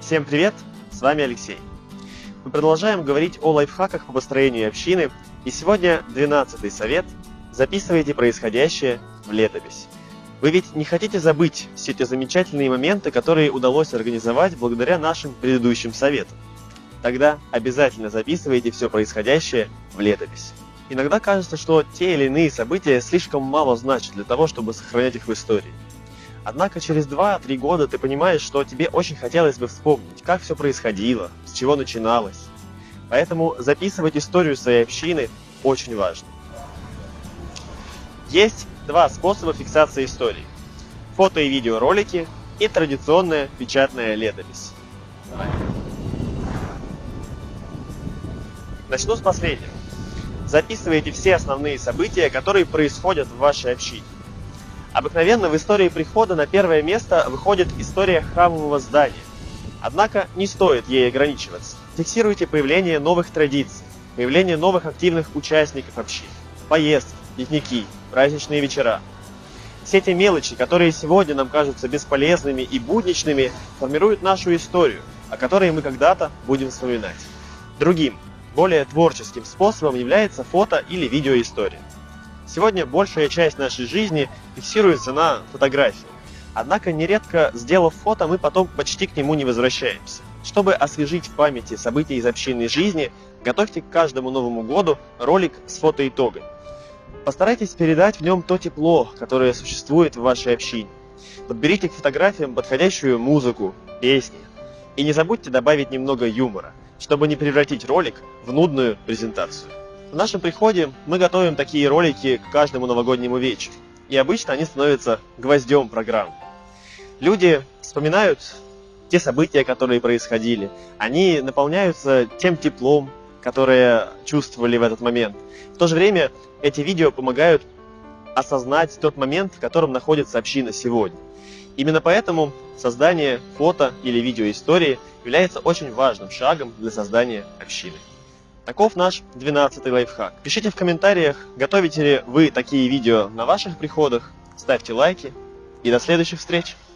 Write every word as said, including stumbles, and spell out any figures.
Всем привет, с вами Алексей. Мы продолжаем говорить о лайфхаках по построению общины, и сегодня двенадцатый совет – записывайте происходящее в летопись. Вы ведь не хотите забыть все те замечательные моменты, которые удалось организовать благодаря нашим предыдущим советам. Тогда обязательно записывайте все происходящее в летопись. Иногда кажется, что те или иные события слишком мало значат для того, чтобы сохранять их в истории. Однако через два-три года ты понимаешь, что тебе очень хотелось бы вспомнить, как все происходило, с чего начиналось. Поэтому записывать историю своей общины очень важно. Есть два способа фиксации истории: фото и видеоролики и традиционная печатная летопись. Давай. Начну с последнего. Записывайте все основные события, которые происходят в вашей общине. Обыкновенно в истории прихода на первое место выходит история храмового здания. Однако не стоит ей ограничиваться. Фиксируйте появление новых традиций, появление новых активных участников общин, поездки, пикники, праздничные вечера. Все те мелочи, которые сегодня нам кажутся бесполезными и будничными, формируют нашу историю, о которой мы когда-то будем вспоминать. Другим, более творческим способом является фото или видеоистория. Сегодня большая часть нашей жизни фиксируется на фотографии. Однако нередко, сделав фото, мы потом почти к нему не возвращаемся. Чтобы освежить в памяти события из общинной жизни, готовьте к каждому Новому году ролик с фотоитогами. Постарайтесь передать в нем то тепло, которое существует в вашей общине. Подберите к фотографиям подходящую музыку, песни. И не забудьте добавить немного юмора, чтобы не превратить ролик в нудную презентацию. В нашем приходе мы готовим такие ролики к каждому новогоднему вечеру, и обычно они становятся гвоздем программы. Люди вспоминают те события, которые происходили, они наполняются тем теплом, которое чувствовали в этот момент. В то же время эти видео помогают осознать тот момент, в котором находится община сегодня. Именно поэтому создание фото или видеоистории является очень важным шагом для создания общины. Таков наш двенадцатый лайфхак. Пишите в комментариях, готовите ли вы такие видео на ваших приходах, ставьте лайки и до следующих встреч!